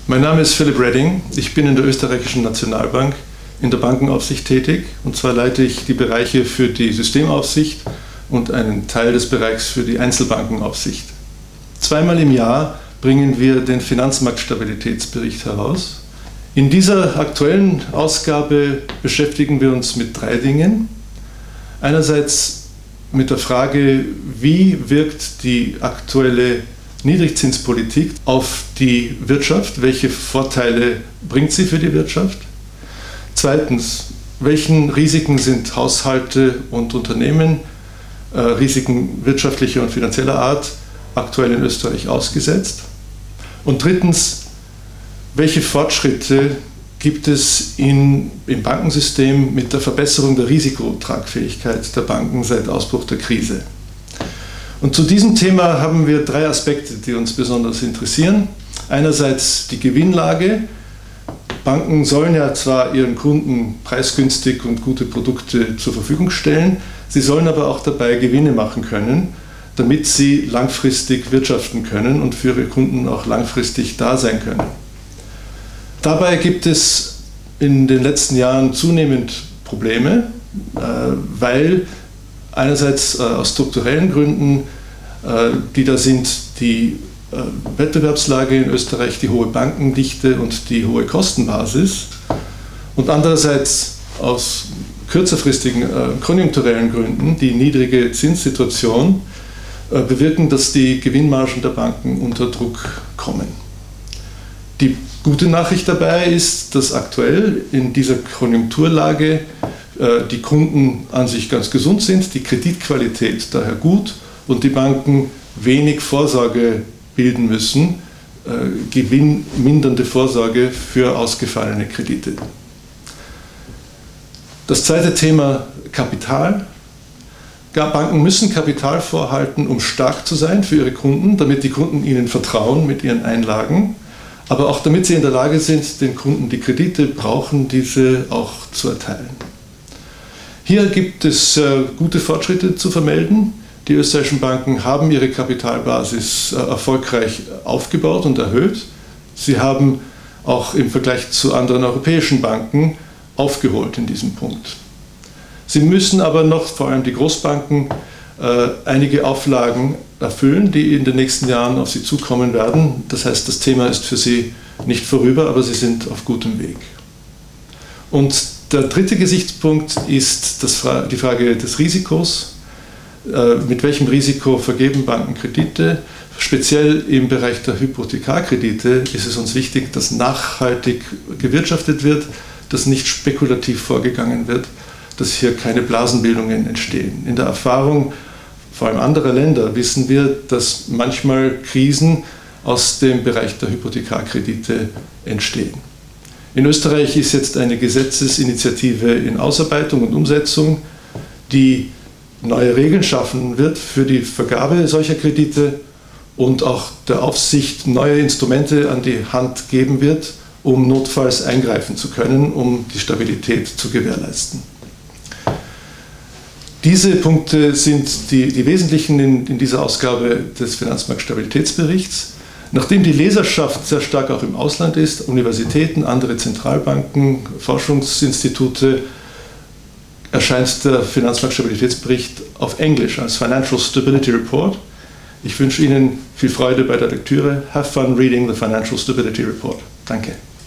Mein Name ist Philipp Redding. Ich bin in der Österreichischen Nationalbank in der Bankenaufsicht tätig. Und zwar leite ich die Bereiche für die Systemaufsicht und einen Teil des Bereichs für die Einzelbankenaufsicht. Zweimal im Jahr bringen wir den Finanzmarktstabilitätsbericht heraus. In dieser aktuellen Ausgabe beschäftigen wir uns mit drei Dingen. Einerseits mit der Frage, wie wirkt die aktuelle Niedrigzinspolitik auf die Wirtschaft, welche Vorteile bringt sie für die Wirtschaft? Zweitens, welchen Risiken sind Haushalte und Unternehmen, Risiken wirtschaftlicher und finanzieller Art, aktuell in Österreich ausgesetzt? Und drittens, welche Fortschritte gibt es im Bankensystem mit der Verbesserung der Risikotragfähigkeit der Banken seit Ausbruch der Krise? Und zu diesem Thema haben wir drei Aspekte, die uns besonders interessieren. Einerseits die Gewinnlage. Banken sollen ja zwar ihren Kunden preisgünstig und gute Produkte zur Verfügung stellen, sie sollen aber auch dabei Gewinne machen können, damit sie langfristig wirtschaften können und für ihre Kunden auch langfristig da sein können. Dabei gibt es in den letzten Jahren zunehmend Probleme, weil einerseits aus strukturellen Gründen, die da sind die Wettbewerbslage in Österreich, die hohe Bankendichte und die hohe Kostenbasis, und andererseits aus kürzerfristigen konjunkturellen Gründen die niedrige Zinssituation bewirken, dass die Gewinnmargen der Banken unter Druck kommen. Die gute Nachricht dabei ist, dass aktuell in dieser Konjunkturlage die Kunden an sich ganz gesund sind, die Kreditqualität daher gut und die Banken wenig Vorsorge bilden müssen, gewinnmindernde Vorsorge für ausgefallene Kredite. Das zweite Thema: Kapital. Banken müssen Kapital vorhalten, um stark zu sein für ihre Kunden, damit die Kunden ihnen vertrauen mit ihren Einlagen, aber auch damit sie in der Lage sind, den Kunden die Kredite brauchen, diese auch zu erteilen. Hier gibt es gute Fortschritte zu vermelden. Die österreichischen Banken haben ihre Kapitalbasis erfolgreich aufgebaut und erhöht. Sie haben auch im Vergleich zu anderen europäischen Banken aufgeholt in diesem Punkt. Sie müssen aber noch, vor allem die Großbanken, einige Auflagen erfüllen, die in den nächsten Jahren auf sie zukommen werden. Das heißt, das Thema ist für sie nicht vorüber, aber sie sind auf gutem Weg. Und der dritte Gesichtspunkt ist die Frage des Risikos. Mit welchem Risiko vergeben Banken Kredite? Speziell im Bereich der Hypothekarkredite ist es uns wichtig, dass nachhaltig gewirtschaftet wird, dass nicht spekulativ vorgegangen wird, dass hier keine Blasenbildungen entstehen. In der Erfahrung vor allem anderer Länder wissen wir, dass manchmal Krisen aus dem Bereich der Hypothekarkredite entstehen. In Österreich ist jetzt eine Gesetzesinitiative in Ausarbeitung und Umsetzung, die neue Regeln schaffen wird für die Vergabe solcher Kredite und auch der Aufsicht neue Instrumente an die Hand geben wird, um notfalls eingreifen zu können, um die Stabilität zu gewährleisten. Diese Punkte sind die wesentlichen in dieser Ausgabe des Finanzmarktstabilitätsberichts. Nachdem die Leserschaft sehr stark auch im Ausland ist, Universitäten, andere Zentralbanken, Forschungsinstitute, erscheint der Finanzmarktstabilitätsbericht auf Englisch als Financial Stability Report. Ich wünsche Ihnen viel Freude bei der Lektüre. Have fun reading the Financial Stability Report. Danke.